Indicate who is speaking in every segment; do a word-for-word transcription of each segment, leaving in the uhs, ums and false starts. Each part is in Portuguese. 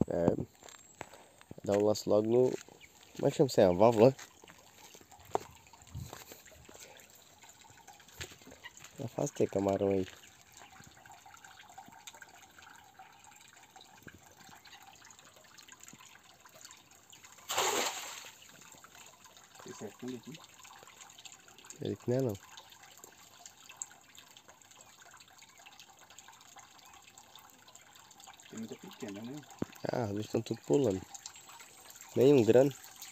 Speaker 1: É. Dá um lance logo no... Como é que chama isso aí? Uma válvula, né? É fácil ter camarão aí.
Speaker 2: Esse é fundo aqui.
Speaker 1: Ele que não é não.
Speaker 2: Tem muita pequena, né?
Speaker 1: Ah, os bichos estão tudo pulando. Nenhum grande.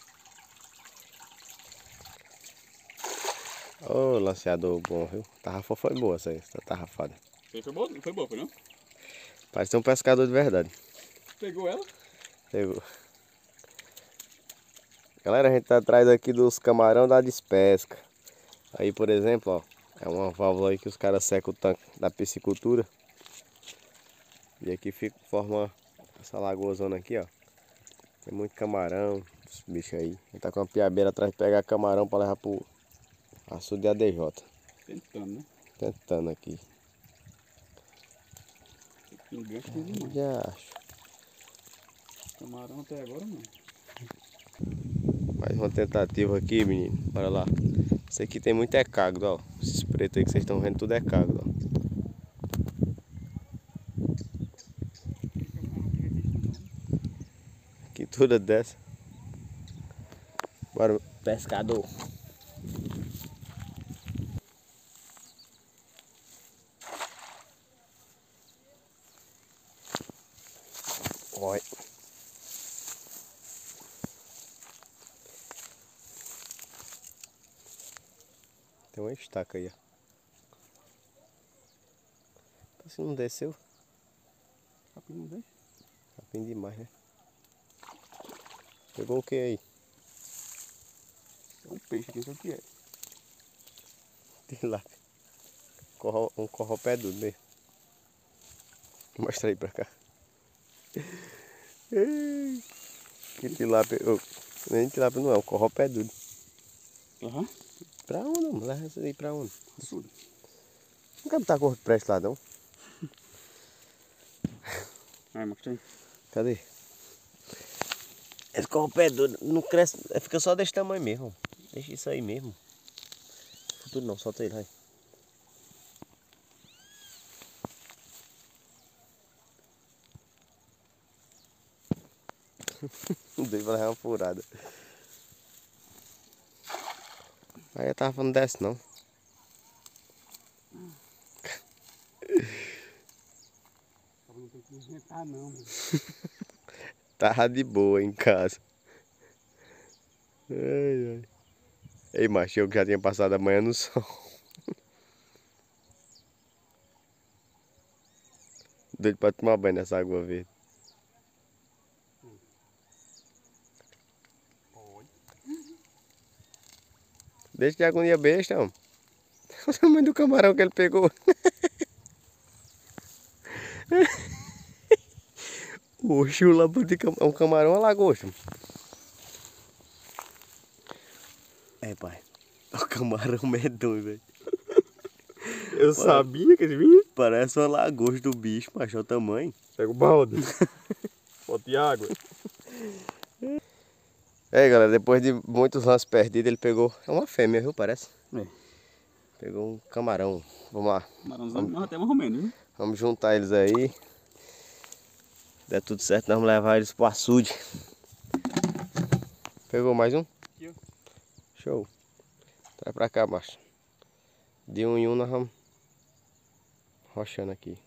Speaker 1: Ô, lanceador bom, viu? A tarrafa foi boa essa aí, essa tarrafada.
Speaker 2: Foi boa, foi boa, foi não?
Speaker 1: Parece um pescador de verdade.
Speaker 2: Pegou ela?
Speaker 1: Pegou. Galera, a gente tá atrás aqui dos camarão da despesca. Aí, por exemplo, ó, é uma válvula aí que os caras secam o tanque da piscicultura. E aqui fica, forma essa lagoazona aqui, ó. Tem muito camarão, os bichos aí. A gente tá com uma piabeira atrás de pegar camarão pra levar pro açude de A D J.
Speaker 2: Tentando, né?
Speaker 1: Tentando aqui.
Speaker 2: Enganche tem demais.
Speaker 1: Já acho.
Speaker 2: Camarão até agora não.
Speaker 1: Mais uma tentativa aqui, menino. Bora lá. Isso aqui tem muito é cagdo, ó. Esses pretos aí que vocês estão vendo, tudo é cagdo, ó. Aqui tudo é dessa. Bora, pescador. Olha. Tem uma estaca aí, ó. Se não desceu,
Speaker 2: Capim não deixa?
Speaker 1: capim demais, né? Pegou o que aí?
Speaker 2: É um peixe aqui, sabe o que é?
Speaker 1: Tilápia. Corro, um corropedudo mesmo. Mostra aí pra cá. Que tilápia. Oh, nem tilápia não é, um corropedudo.
Speaker 2: Aham. Uhum.
Speaker 1: Pra onde, mano? Leva essa aí pra onde?
Speaker 2: Açude.
Speaker 1: Nunca botar corpo pra esse lado, não.
Speaker 2: Ai, mostra aí.
Speaker 1: Cadê? Esse corropedudo não cresce, fica só desse tamanho mesmo. Deixa isso aí mesmo. Futuro não, solta ele, vai. Não dei pra levar uma furada. Aí eu tava falando desce não.
Speaker 2: Não tem que inventar não, mano.
Speaker 1: Tava de boa em casa. Ai, ai. Ei, macho, eu que já tinha passado a manhã no sol. Doido pra tomar banho nessa água verde.
Speaker 2: Pode.
Speaker 1: Deixa de agonia besta, mano. O tamanho do camarão que ele pegou. Oxe, o labo de camarão. É um camarão ou lagosta? É, pai. O camarão medonho, velho.
Speaker 2: Eu sabia que ele vinha.
Speaker 1: Parece uma lagosta do bicho, macho, é o tamanho.
Speaker 2: Pega o balde. Bote água.
Speaker 1: É, galera, depois de muitos lances perdidos, ele pegou. É uma fêmea, viu? Parece.
Speaker 2: É.
Speaker 1: Pegou um camarão. Vamos lá.
Speaker 2: Camarãozão, nós até mais ou menos, viu?
Speaker 1: Vamos juntar eles aí. Der tudo certo, nós vamos levar eles pro açude. Pegou mais um?
Speaker 2: Aqui, ó.
Speaker 1: Show. Traz pra cá, macho. De um em um nós vamos rochando aqui.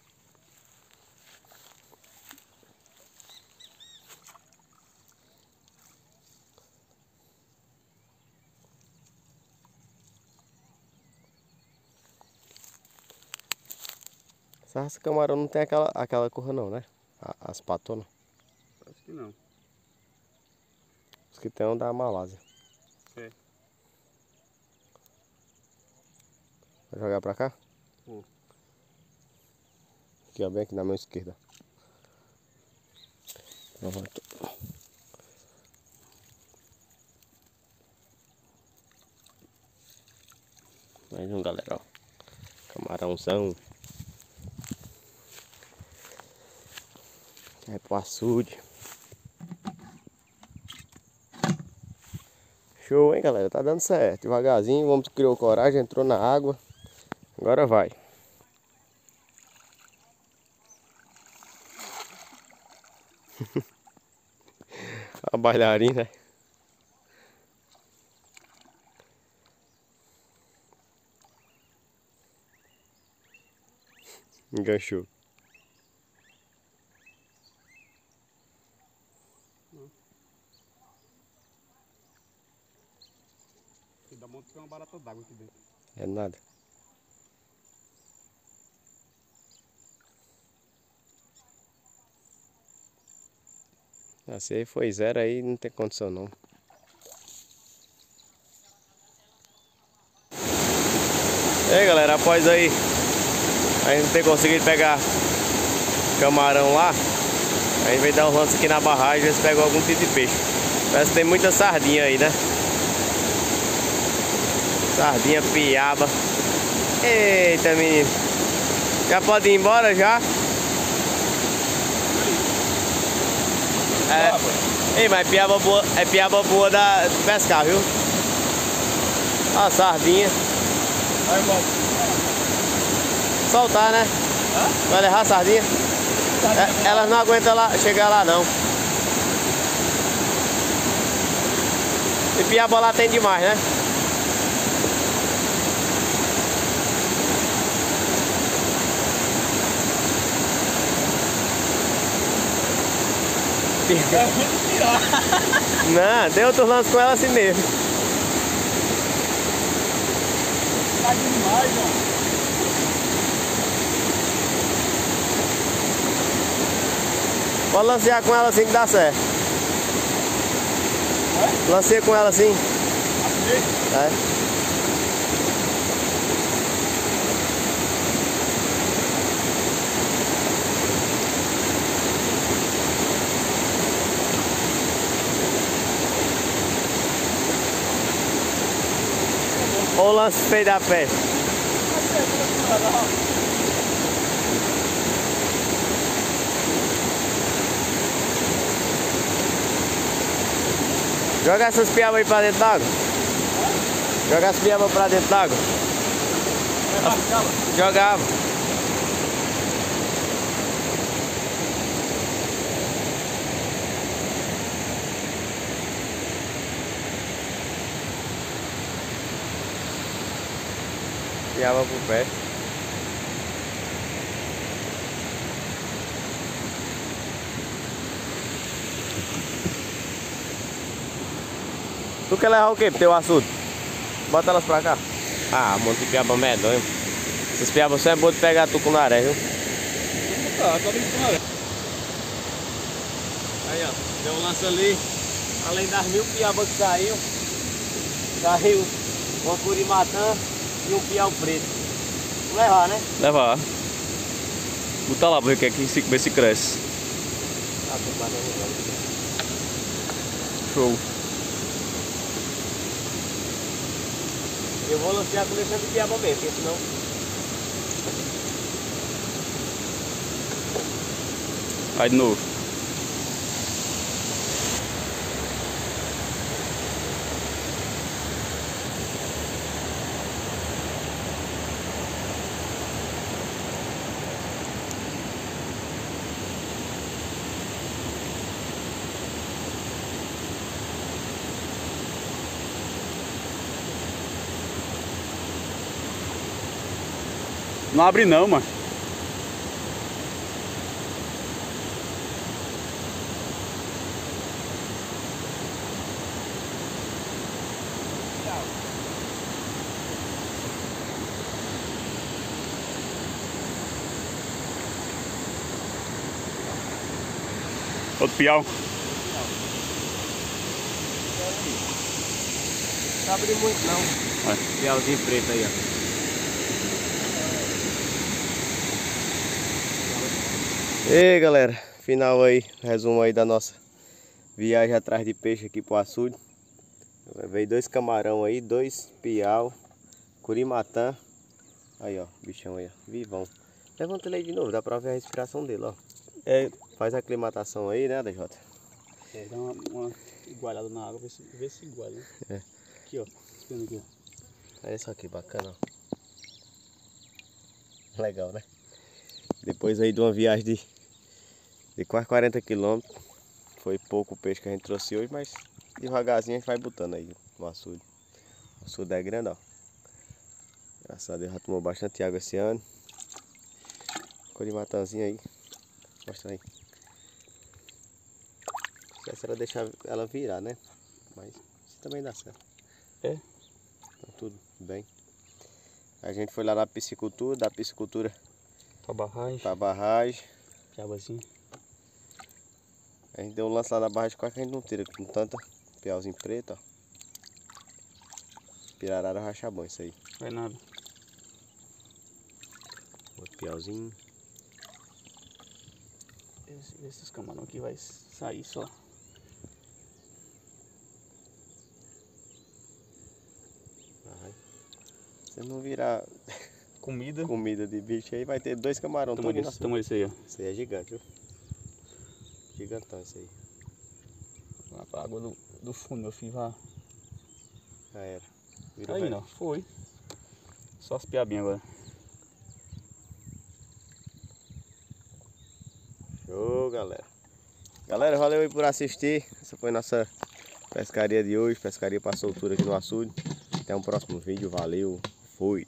Speaker 1: Essa raça camarão não tem aquela, aquela cor não, né? As patonas.
Speaker 2: Acho que não.
Speaker 1: Os que tem é um da Malásia.
Speaker 2: É.
Speaker 1: Vai jogar pra cá?
Speaker 2: Vou.
Speaker 1: Aqui, ó, bem aqui na mão esquerda. Pronto. Mais um, galera, ó. Camarãozão. É pro açude. Show, hein, galera? Tá dando certo. Devagarzinho, o homem criou coragem, entrou na água. Agora vai. A bailarina. Enganchou.
Speaker 2: Dá um monte de uma barata d'água aqui dentro.
Speaker 1: É nada. Ah, se aí foi zero aí, não tem condição não. E aí, galera, após aí a gente não ter conseguido pegar camarão lá, a gente veio dar um lance aqui na barragem, ver se pegou algum tipo de peixe. Parece que tem muita sardinha aí, né? Sardinha, piaba. Eita, menino. Já pode ir embora já? É. Ei, mas piaba boa, é piaba boa da de pescar, viu? Ó, sardinha.
Speaker 2: Vai, irmão.
Speaker 1: Soltar, né?
Speaker 2: Hã?
Speaker 1: Vai levar a sardinha? É, elas não aguentam lá, chegar lá não. E piaba lá tem demais, né?
Speaker 2: É ruim de tirar.
Speaker 1: Não, tem outros lances com ela assim mesmo.
Speaker 2: Tá demais, mano.
Speaker 1: Pode lancear com ela assim que dá certo.
Speaker 2: É?
Speaker 1: Lancei com ela assim.
Speaker 2: Assim?
Speaker 1: É. Ou lance feio da pé. Joga essas piabas aí pra dentro d'água. Joga as piabas pra dentro d'água. Jogava. Piaba pro pé. Tu quer levar o que pro teu açude? Bota elas pra cá. Ah, um monte de piaba medonho. Essas piabas só é boa de pegar tucunaré, viu?
Speaker 2: Tá, tá bem com ela.
Speaker 1: Aí, ó, deu um lance ali. Além das mil piabas que saiu, saiu uma curimatã e um piau preto. Vou levar, né?
Speaker 2: Levar. Botar lá pra ver o que é que se, ver se cresce.
Speaker 1: Ah, tô guardando.
Speaker 2: Show.
Speaker 1: Eu vou lançar com deixando de piaba mesmo, porque senão...
Speaker 2: Vai de novo. Não abre não, mano. Outro piau.
Speaker 1: Não abre muito não.
Speaker 2: Vai.
Speaker 1: Piauzinho preto aí, ó. E aí, galera, final aí, resumo aí da nossa viagem atrás de peixe aqui pro açude. Veio dois camarão aí, dois piau, curimatã. Aí, ó, bichão aí, ó, vivão. Levanta ele aí de novo, dá pra ver a respiração dele, ó.
Speaker 2: É,
Speaker 1: Faz a aclimatação aí, né, D J?
Speaker 2: é dá uma, uma igualada na água, ver se, ver se iguala, né?
Speaker 1: É.
Speaker 2: Aqui, ó. Espera aqui, ó.
Speaker 1: Olha isso aqui, bacana, ó. Legal, né? Depois aí de uma viagem de, de quase quarenta quilômetros, foi pouco o peixe que a gente trouxe hoje, mas devagarzinho a gente vai botando aí no açude. O açude é grande, ó. Graças a Deus já tomou bastante água esse ano. Corimatanzinha aí. Mostra aí. Se ela deixar ela virar, né? Mas isso também dá certo.
Speaker 2: É?
Speaker 1: Então tudo bem. A gente foi lá na piscicultura, da piscicultura
Speaker 2: Pra barragem.
Speaker 1: pra barragem.
Speaker 2: Piabazinho.
Speaker 1: A gente deu um lance lá na barragem, quase que a gente não tira com tanta piauzinho preto, ó. Pirarara racha bom isso aí.
Speaker 2: Vai nada.
Speaker 1: Outro piauzinho.
Speaker 2: Esse, esses camarão aqui vai sair só.
Speaker 1: Vai. Se não virar
Speaker 2: Comida.
Speaker 1: comida de bicho aí, vai ter dois camarão
Speaker 2: Toma
Speaker 1: todos.
Speaker 2: esse, toma esse aí, ó.
Speaker 1: Esse aí é gigante, viu? Gigantão esse aí.
Speaker 2: Lá pra água do, do fundo, meu filho. Vá.
Speaker 1: Já era. Virou
Speaker 2: Aí,
Speaker 1: velho.
Speaker 2: não. Foi. Só as piabinhas agora.
Speaker 1: Show, galera. Galera, valeu aí por assistir. Essa foi nossa pescaria de hoje. Pescaria para soltura aqui no açude. Até um próximo vídeo. Valeu. Fui.